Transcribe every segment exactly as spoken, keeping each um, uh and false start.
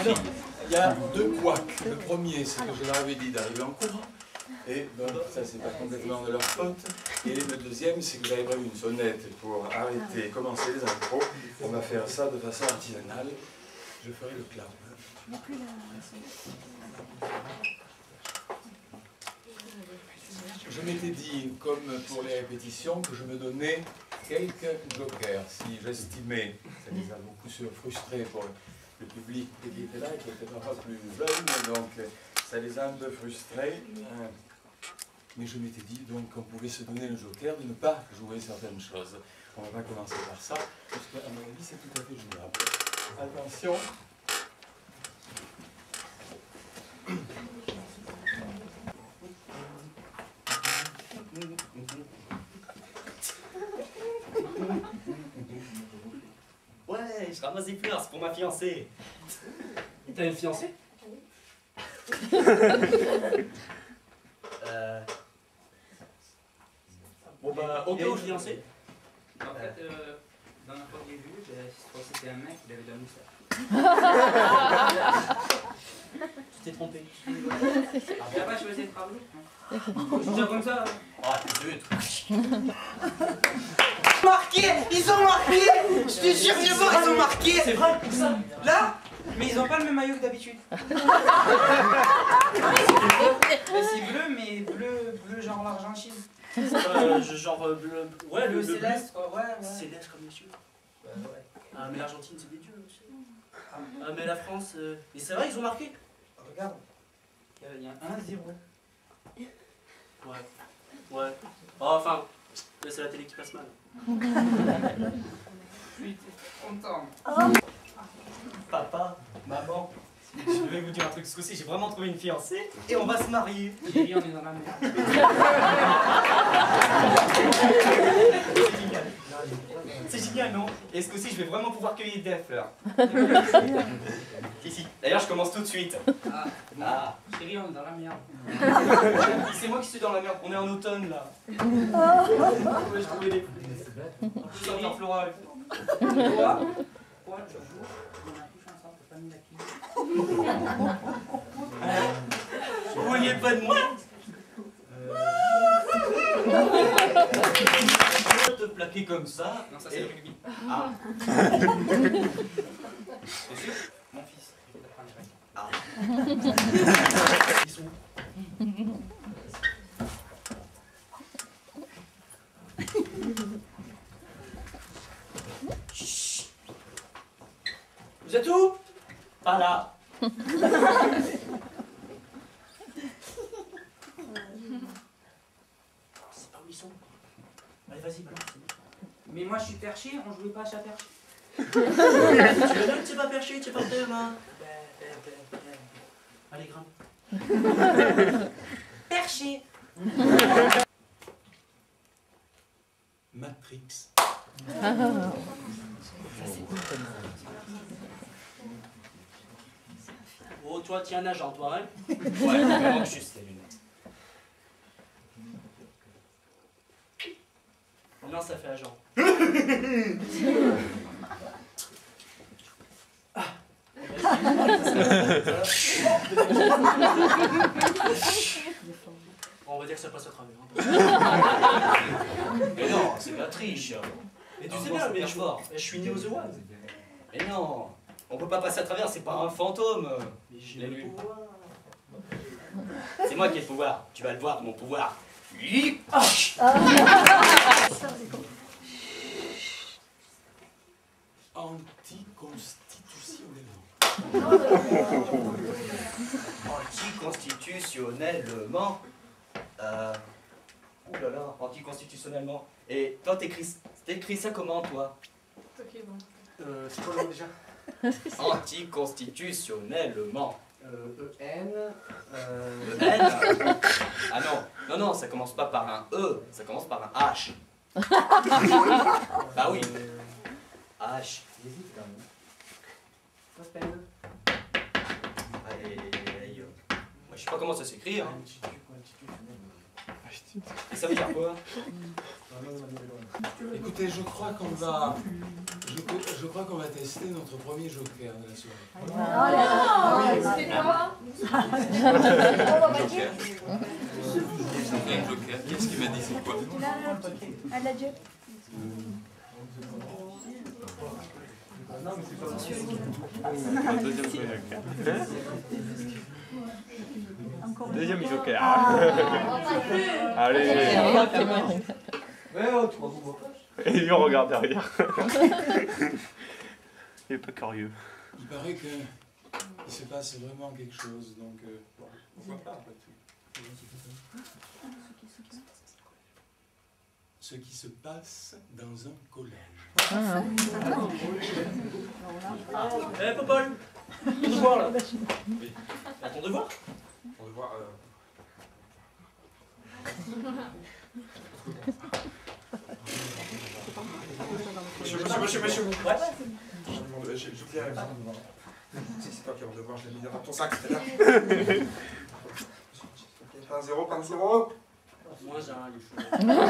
Alors, il y a deux couacs. Le premier, c'est que je leur avais dit d'arriver en courant. Et donc, ça, c'est pas complètement de leur faute. Et le deuxième, c'est que j'avais prévu une sonnette pour arrêter et commencer les impros. On va faire ça de façon artisanale. Je ferai le clown. Je m'étais dit, comme pour les répétitions, que je me donnais quelques jokers. Si j'estimais, ça les a beaucoup frustrés pour le public qui était là et qui était parfois plus jeune, donc ça les a un peu frustrés. Mais je m'étais dit donc qu'on pouvait se donner le joker de ne pas jouer certaines choses. On va commencer par ça, parce qu'à mon avis, c'est tout à fait jouable. Attention. Ouais, je ramasse des fleurs, c'est pour ma fiancée. Et t'as une fiancée? Euh... Bon bah, ok, une je fiancée. En fait, euh, dans la fois que j'ai vu, je crois que c'était un mec qui avait de la moustache. Tu t'es trompé. Tu n'as pas choisi de travailler? Je dis comme ça. Ah, t'es deux, Marqué! Ils ont marqué! Je te jure, Dieu mort, ils ont marqué! C'est vrai, ça. Là? Mais ils ont pas le même maillot que d'habitude. C'est bleu, mais bleu, bleu genre l'Argentine. Euh, genre euh, bleu. Ouais, Bleu le, le céleste, quoi, ouais, ouais. Céleste comme monsieur. Ouais, ouais. Ah, mais l'Argentine, c'est des dieux aussi. Ah, mais la France. Euh... Mais c'est vrai, ils ont marqué. Regarde, il y a un zéro. Ouais. Ouais. Oh, enfin, c'est la télé qui passe mal. Oui, t'es content. Papa, maman, je vais vous dire un truc ce coup-ci, j'ai vraiment trouvé une fiancée et on va se marier. Chérie, on est dans la merde. C'est génial. C'est génial, non? Et ce coup-ci, je vais vraiment pouvoir cueillir des fleurs. Si, si. D'ailleurs, je commence tout de suite. Ah, Ah. chérie, on est dans la merde. C'est moi qui suis dans la merde, on est en automne là. Ouais, je trouvais des Chérie, fleurs florales. Quoi? Quoi, tu joues? On a tous ensemble, t'as pas mis la clé. Vous vouliez pas de moi? Je te plaquer comme ça. Non, ça c'est le rugby. Ah. C'est sûr? Mon fils. Il fait apprendre le rugby. Ah. Ils sont où? Chut. Vous êtes où? Pas là. C'est pas où ils sont. Allez, vas-y, balance. Mais moi je suis perché, on jouait pas à chat perché. Tu veux bien que tu es pas perché, tu es par terre là. Allez, grimpe. Perché! Matrix. Oh, toi, tu es un agent, toi, hein? Ouais, il me manque juste les lunettes. Non, ça fait agent. On va dire que ça passe à travers. Mais non, c'est de la triche. Mais tu sais bien, mais je, je suis né aux The One. Mais non, on peut pas passer à travers, c'est pas un fantôme. Mais j'ai l'ai le lu. pouvoir. C'est moi qui ai le pouvoir, tu vas le voir, mon pouvoir. Anticonstitutionnellement. Anticonstitutionnellement. Euh... Ouh là là, anticonstitutionnellement. Et toi, t'écris t'écris ça comment, toi? Ok, bon. Euh, c'est quoi le mot déjà? Anticonstitutionnellement. Euh, E N. Euh... Le N. Ah non, non, non, ça commence pas par un E, ça commence par un H. Bah oui. H. J'hésite quand même. Ça s'appelle. Allez, allez, allez. Moi, je sais pas comment ça s'écrit. Hein. Et ça veut dire quoi? Écoutez, je crois qu'on va, je, je crois qu'on va tester notre premier joker de la soirée. C'était quoi? Joker. Un joker. Qu'est-ce qu'il m'a dit? C'est quoi? Elle l'a dit. Deuxième joker. Allez. Et lui on regarde derrière. Il est pas curieux. Il paraît que il se passe vraiment quelque chose, donc euh, pourquoi pas après tout. Ce qui se passe dans un collège. Eh, Popol, ton devoir là. Oui. À ton devoir. Ton devoir. Euh... Monsieur, monsieur, monsieur, monsieur. Ouais. Je vous dis, c'est toi qui as mon devoir, je l'ai mis dans ton sac, c'est là. Pas un zéro, pas un zéro. Moi j'ai un louche.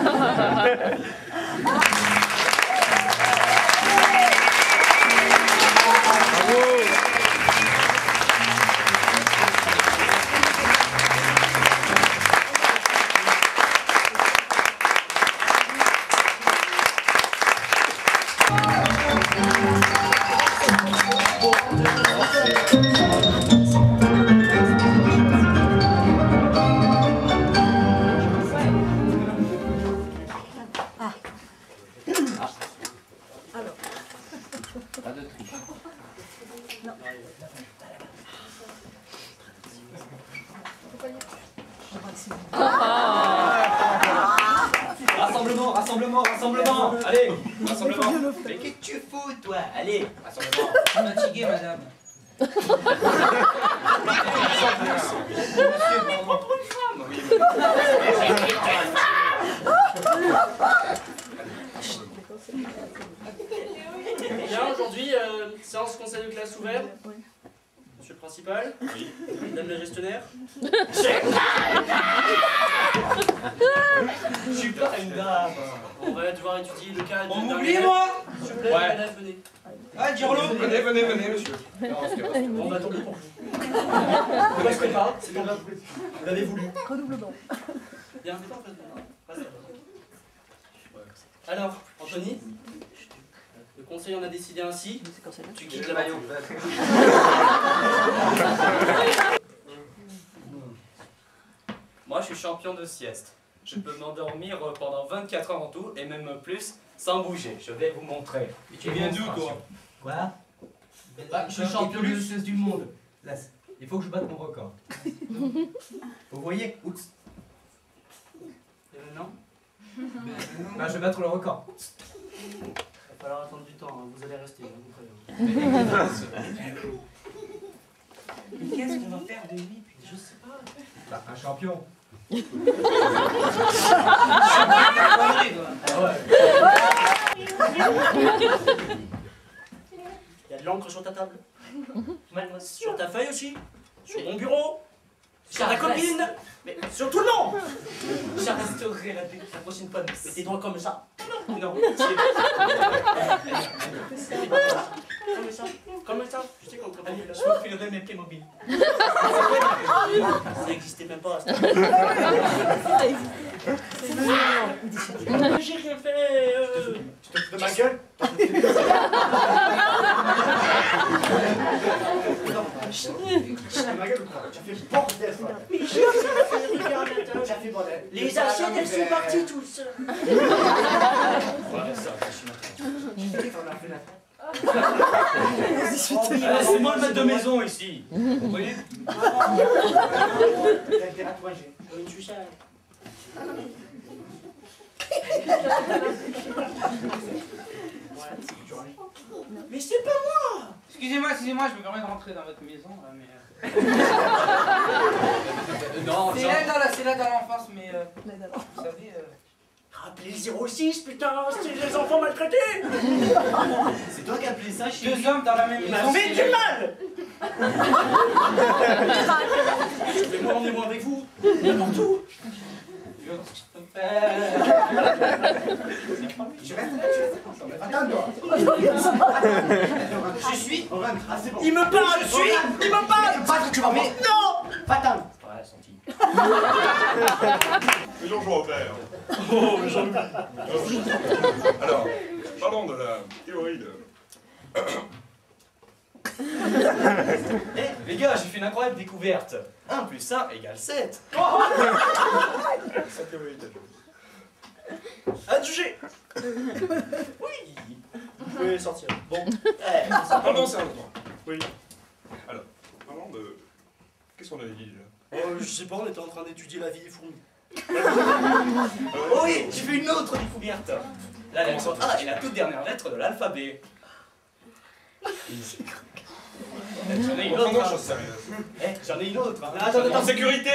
Rassemblement, rassemblement, rassemblement. Allez, rassemblement. Mais qu'est-ce que tu fous, toi? Allez, rassemblement. Je suis fatigué, madame. Bien, aujourd'hui, euh, séance conseil de classe ouverte. Monsieur le principal. Oui. Madame la gestionnaire. Je suis pas une dame. On va devoir étudier le cas de... On m'oublie, moi. S'il vous plaît, Ouais. madame, venez. Ah, Dirlo. Venez, venez, venez, monsieur. Bon, on va tomber pour vous. Ne restez pas, c'est pas grave. Vous l'avez voulu. Redoublement. Bien, fais-toi en face de moi. Passe. Alors, Anthony, le conseil en a décidé ainsi. Tu quittes la maillot. Moi, je suis champion de sieste. Je peux m'endormir pendant vingt-quatre heures en tout, et même plus, sans bouger. Je vais vous montrer. Et tu viens d'où, toi? Quoi? Bah, je suis champion de sieste du monde. Là, il faut que je batte mon record. Vous voyez? Oups. Et maintenant, Bah, je vais battre le record. il va falloir attendre du temps, hein. Vous allez rester, je vous préviens. Mais qu'est-ce qu'on va faire de lui? Je sais pas. Bah, un champion. Il y a de l'encre sur ta table. Sur ta feuille aussi. Sur mon bureau. Sur ta copine. Mais sur tout le monde. Je resterai la, la prochaine fois. Mets tes doigts comme ça. Non. Comme ça. Comme ça. Je sais qu'on peut pas Allez, là. je vous filerai mes Playmobil. Ça n'existait même pas. J'ai rien fait. Euh... Tu te fous de ma gueule? Ma gueule ou quoi? Tu as fait bordel, quoi. Mais j'ai rien fait, regarde, attends. Tu as fait bordel. Les assiettes, elles sont parties toutes seules. Ouais, ça, Ah, c'est moi le maître de maison ici. Vous voyez? Une sucette. Mais c'est pas moi. Excusez-moi, excusez-moi, je me permets de rentrer dans votre maison, là, mais... euh, Non, C'est genre- là dans la- c'est là dans l'enfance, mais... euh, Vous savez... euh, Rappelez le zéro six, putain, c'est les enfants maltraités. C'est toi qui as appelé ça chez Deux hommes dans la même Il maison... m'a fait c'est- du mal. Je vais moi emmener moi avec vous, n'importe où. je peux faire. Je reste là, tu restes là. Attends-toi. Je suis. Ah, c'est bon. Il me parle, Je suis. il me parle. Pas que tu vas mais non. Va-t'en. Ouais, senti. Mais Jean Robert. Oh, mais Jean-Louis. Alors, parlons de la théorie de. Eh, les gars, j'ai fait une incroyable découverte. un plus un égale sept. Sa théorie de. Adjugé. Oui. Vous pouvez sortir. Bon. Eh, Pardon, c'est un autre. Oui. Alors, parlons de. Qu'est-ce qu'on avait dit déjà? Oh, je sais pas, on était en train d'étudier la vie des fourmis. Oh oui, j'ai fait une autre découverte. La lettre A est la toute dernière lettre de l'alphabet. J'en ai une Prenons autre. chose sérieuse. Eh, j'en ai une autre. hein. Attends, attends, En sécurité.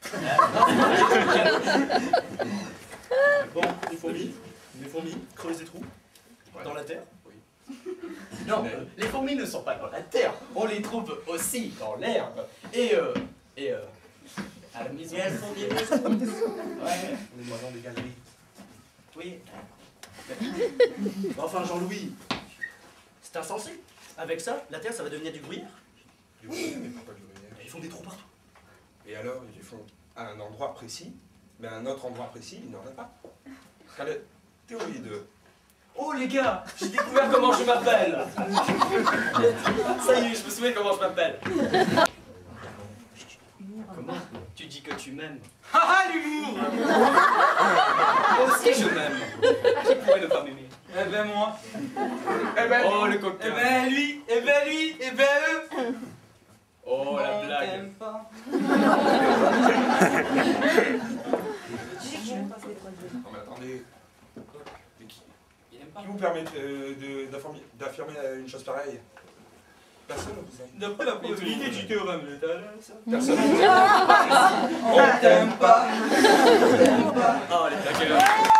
Bon, les fourmis, les fourmis creusent des trous dans la terre. Non, euh, les fourmis ne sont pas dans la terre. On les trouve aussi dans l'herbe. Et euh, et euh, à la maison. Et elles font des maisons. Ouais. On est dans des galeries. Oui. Enfin, Jean-Louis, c'est insensé. Avec ça, la terre, ça va devenir du gruyère. Du gruyère, mais pourquoi du gruyère? Ils font des trous partout. Et alors, ils les font à un endroit précis, mais à un autre endroit précis, il n'en a pas. Car la théorie de. Oh les gars, j'ai découvert comment je m'appelle. Ça y est, je me souviens comment je m'appelle. Comment tu dis que tu m'aimes? Ah ah, l'humour. Moi aussi je m'aime. Qui pourrait ne pas m'aimer? Eh ben moi. Eh ben, Oh le Eh coquin. ben lui. Eh ben lui. Eh ben eux. Oh la On blague. t'aime pas. non, mais attendez. Mais qui, Il aime pas. qui vous permet euh, de- d'affirmer d'affirmer une chose pareille? Personne ne vous aime. D'après la probabilité du théorème de Thalès. Personne. On t'aime pas. Oh les blagueurs.